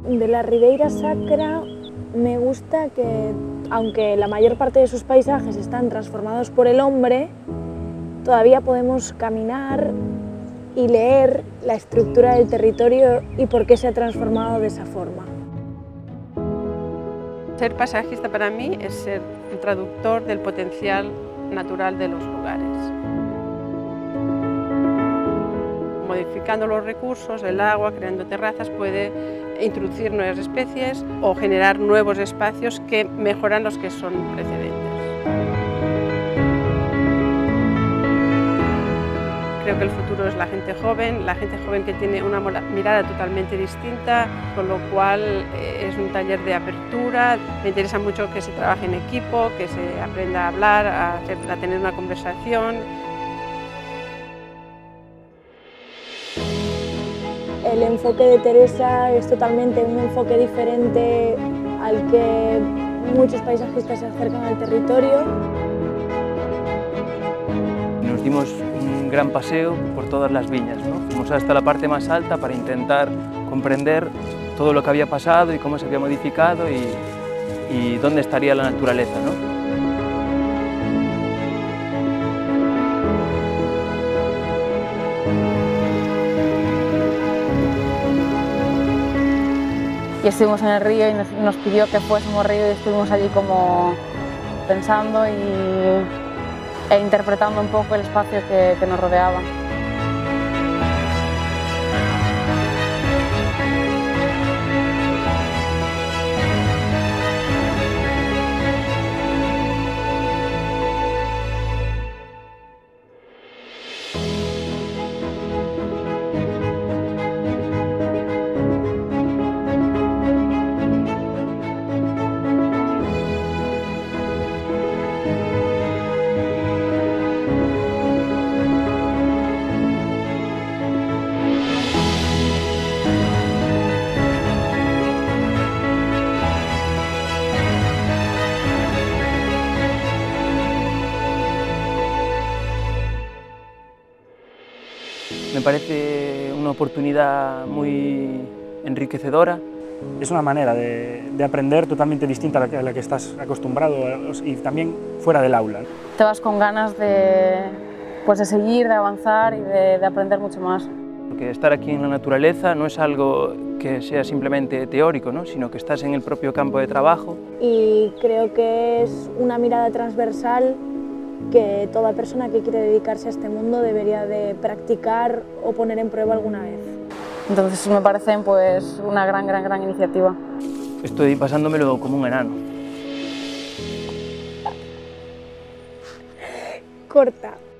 De la Ribeira Sacra me gusta que, aunque la mayor parte de sus paisajes están transformados por el hombre, todavía podemos caminar y leer la estructura del territorio y por qué se ha transformado de esa forma. Ser paisajista para mí es ser un traductor del potencial natural de los lugares. Modificando los recursos, el agua, creando terrazas, puede introducir nuevas especies o generar nuevos espacios que mejoran los que son precedentes. Creo que el futuro es la gente joven que tiene una mirada totalmente distinta, con lo cual es un taller de apertura. Me interesa mucho que se trabaje en equipo, que se aprenda a hablar, a tener una conversación. El enfoque de Teresa es totalmente un enfoque diferente al que muchos paisajistas se acercan al territorio. Nos dimos un gran paseo por todas las viñas, ¿no? Fuimos hasta la parte más alta para intentar comprender todo lo que había pasado y cómo se había modificado y dónde estaría la naturaleza, ¿no? Y estuvimos en el río y nos pidió que fuésemos río y estuvimos allí como pensando e interpretando un poco el espacio que nos rodeaba. Me parece una oportunidad muy enriquecedora. Es una manera de aprender totalmente distinta a la que estás acostumbrado y también fuera del aula. Te vas con ganas de seguir, de avanzar y de aprender mucho más. Porque estar aquí en la naturaleza no es algo que sea simplemente teórico, ¿no? Sino que estás en el propio campo de trabajo. Y creo que es una mirada transversal que toda persona que quiere dedicarse a este mundo debería de practicar o poner en prueba alguna vez. Entonces me parecen pues una gran iniciativa. Estoy pasándomelo como un enano. Corta.